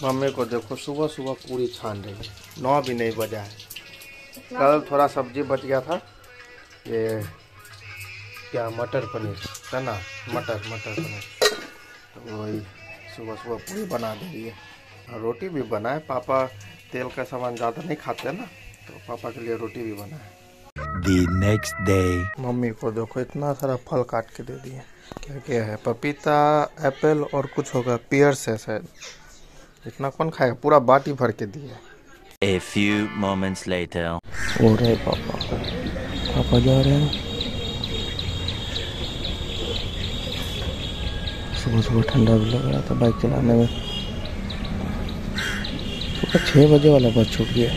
Mummy को देखो सुबह सुबह पूरी छान रही है, 9 भी नहीं बजा है। कल थोड़ा सब्जी बच गया था, ये क्या मटर पनीर है ना, मटर पनीर, तो वही सुबह सुबह पूरी बना दे रही है। और रोटी भी बना है, पापा तेल का सामान ज़्यादा नहीं खाते हैं ना, तो पापा के लिए रोटी भी बना है। The next day. मम्मी को देखो इतना सारा फल काट के दे दिए। क्या क्या है, पपीता, एप्पल और कुछ होगा, पियर्स है शायद। इतना कौन खाएगा, पूरा बाटी भर के दिए। A few moments later. हो रहे पापा जा रहे हैं। सुबह सुबह ठंडा भी लग रहा था बाइक चलाने में। सुबह 6 बजे वाला बस छूट गया।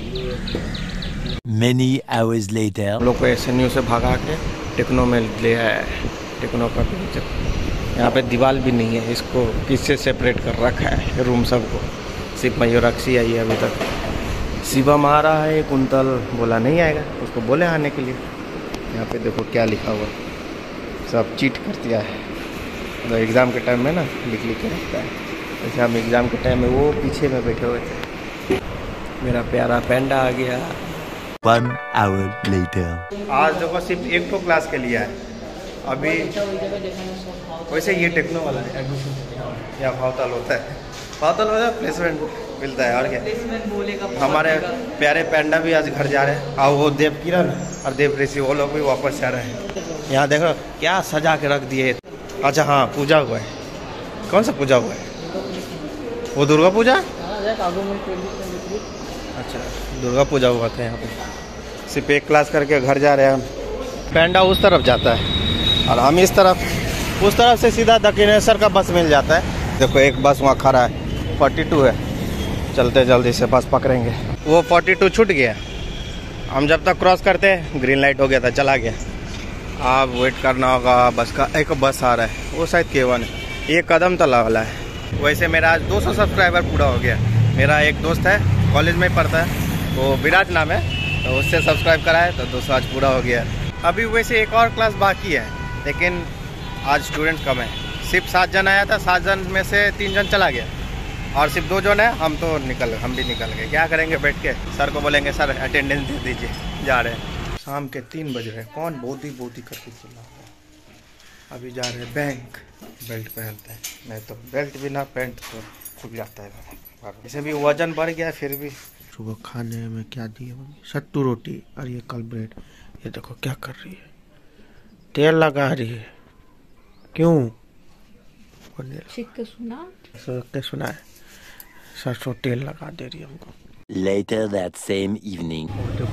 Many hours later. हम लोग को SNU से भगा के टेक्नो में ले आया है। टेक्नो का यहाँ पे दीवार भी नहीं है, इसको किससे सेपरेट कर रखा है रूम सबको। सिर्फ मयूराक्षी आई है अभी तक। शिवम आ रहा है, कुंतल बोला नहीं आएगा, उसको बोले आने के लिए। यहाँ पे देखो क्या लिखा हुआ, सब चीट कर दिया है। तो एग्ज़ाम के टाइम में ना लिख के रखता है, जैसे हम एग्ज़ाम के टाइम में वो पीछे में बैठे हुए थे। मेरा प्यारा पैंडा आ गया। 1 hour later. आज देखो सिर्फ एक तो क्लास के लिए है अभी। वैसे ये टेक्नो वाला है, एडमिशन या भावताल होता है, भावताल होता है, प्लेसमेंट मिलता है। और क्या, हमारे प्यारे पैंडा भी आज घर जा रहे हैं। और वो देव किरण और देव ऋषि वो लोग भी वापस जा रहे हैं। यहाँ देखो क्या सजा के रख दिए। अच्छा हाँ, पूजा हुआ है। कौन सा पूजा हुआ है? वो दुर्गा पूजा। अच्छा, दुर्गा पूजा हुआ था यहाँ पे। सिर्फ एक क्लास करके घर जा रहे हैं हम। पैंडा उस तरफ जाता है और हम इस तरफ। उस तरफ से सीधा दक्षिणेश्वर का बस मिल जाता है। देखो एक बस वहाँ खड़ा है, 42 है। चलते जल्दी से बस पकड़ेंगे। वो 42 छूट गया। हम जब तक क्रॉस करते ग्रीन लाइट हो गया था, चला गया। अब वेट करना होगा बस का। एक बस आ रहा है, वो शायद K1 है। ये कदम तला वाला है। वैसे मेरा आज 200 सब्सक्राइबर पूरा हो गया। मेरा एक दोस्त है, कॉलेज में पढ़ता है, वो विराज नाम है, तो उससे सब्सक्राइब करा है, तो 200 आज पूरा हो गया। अभी वैसे एक और क्लास बाकी है, लेकिन आज स्टूडेंट्स कम है। सिर्फ 7 जन आया था, 7 जन में से 3 जन चला गया और सिर्फ 2 जन है। हम भी निकल गए। क्या करेंगे बैठ के? सर को बोलेंगे सर अटेंडेंस दे दीजिए, जा रहे हैं। शाम के 3 बज रहे। कौन बोधी करके चिल्ला रहा है? अभी जा रहे हैं बैंक। बेल्ट पहनते हैं, नहीं तो बेल्ट बिना पैंट तो खुल जाता है। इसे भी वजन बढ़ गया फिर भी। सुबह खाने में क्या दिए मम्मी? सत्तू रोटी और ये कल ब्रेड। ये देखो क्या कर रही है, तेल लगा रही है। क्यों? सुना है, सरसों तेल लगा दे रही है हमको। Later that same evening.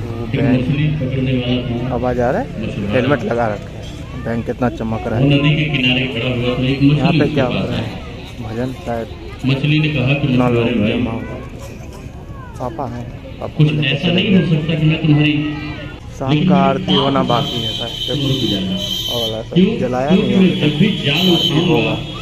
आवाज आ रहा है, हेलमेट लगा रखे हैं। बैंक कितना चमक रहा है। यहाँ पे क्या हो रहा है? भजन शायद। मछली ने कहा कि कितना लोग जमा हुआ। पापा है, कुछ ऐसा नहीं हो सकता कि मैं तुम्हारी शाम का आरती होना बाकी है। और जलाया नहीं होगा।